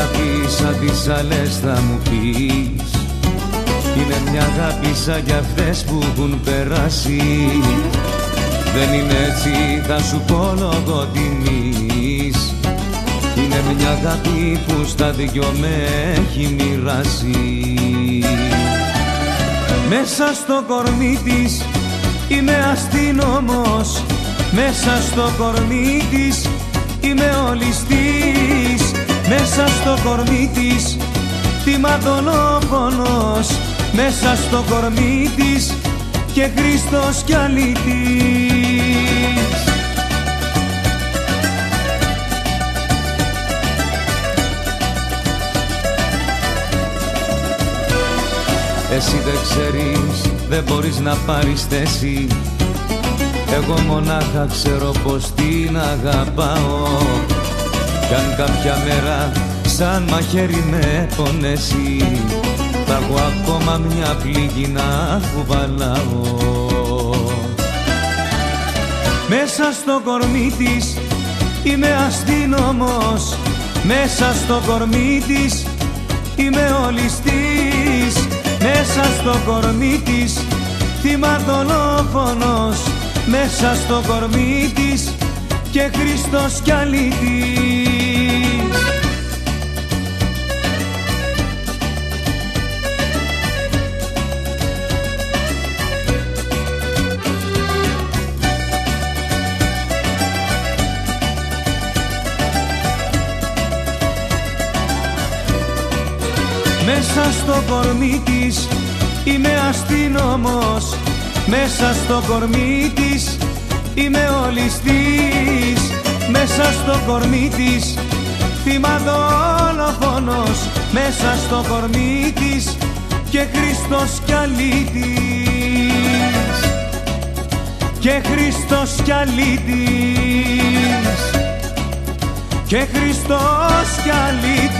αγάπη σαν τις άλλες θα μου πεις, είναι μια αγάπη σαν κι αυτές που έχουν περάσει. Δεν είναι έτσι, θα σου πω λόγω τιμής, είναι μια αγάπη που στα δυο με έχει μοιράσει. Μέσα στο κορμί της είμαι αστυνόμος, μέσα στο κορμί της είμαι όλης της, μέσα στο κορμί της θυματολόγονος, μέσα στο κορμί της και Χριστός κι αλήτης. Εσύ δεν ξέρεις, δεν μπορείς να πάρεις θέση, εγώ μονάχα ξέρω πως την αγαπάω. Κι αν κάποια μέρα σαν μαχαίρι με πονέσει, θα έχω ακόμα μια πληγή να κουβαλάω. Μέσα στο κορμί της είμαι αστυνόμος, μέσα στο κορμί της είμαι όλης της, μέσα στο κορμί της θυματολόγονος, μέσα στο κορμί της και Χριστός κι αλήτης. Μέσα στο κορμί της είμαι αστυνόμος, μέσα στο κορμί της είμαι όλης της, μέσα στο κορμί της θυματολόγονος, μέσα στο κορμί της και Χριστός κι αλήτης, και Χριστός κι αλήτης, και Χριστός κι αλήτης.